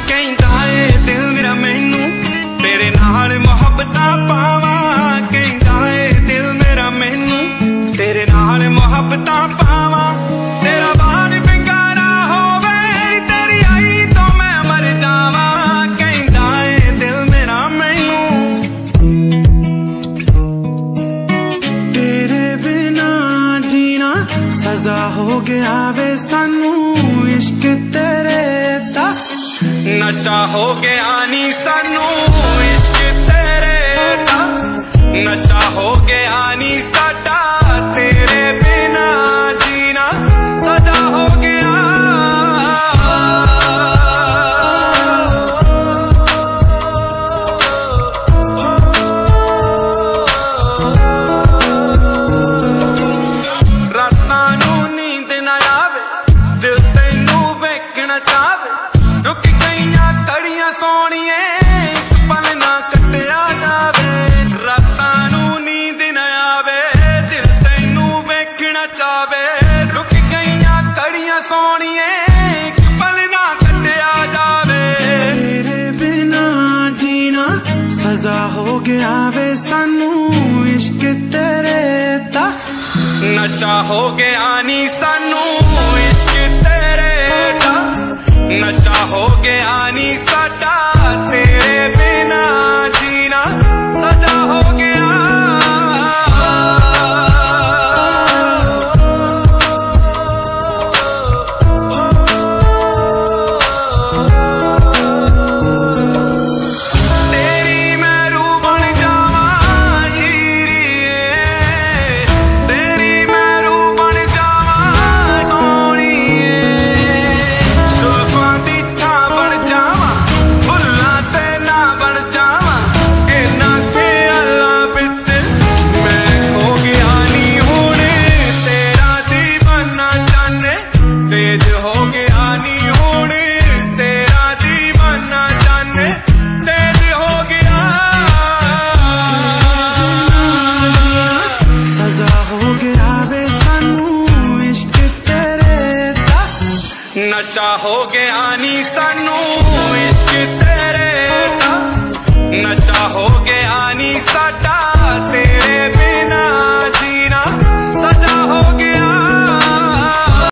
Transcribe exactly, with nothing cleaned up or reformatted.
कहंदा ए दिल मेरा मैनू तेरे नाल मुहब्बतां पावां। कहंदा ए दिल मेरा मैनू तेरे नाल मुहब्बतां पावां। तेरा बाल पिंगारा होवे तेरी आई तो मैं मर जावां। कहंदा ए दिल मेरा मैनू तेरे बिना जीना सजा हो गया वे सानू। इश्क तेरे दा नशा हो गया नी सानू। इश्क तेरे दा नशा हो गया नी साडा। तेरे बिना जीना सजा हो गया। रातां नू नींद ना आवे दिल तैनू वेखना चावे। रुक गईयां घड़ियां सोहणिए इक पल ना कट्टिया जावे। रातां नू नींद ना आवे दिल तैनू वेखना चावे। रुक गईयां घड़ियां सोहणिए इक पल ना कट्टिया जावे। तेरे बिना जीना सजा हो गया वे सानू। इश्क तेरे दा नशा हो गया नी सानू। इश्क तेरे दा नशा हो गया नी साडा। तेरे बिना जीना सजा हो गया।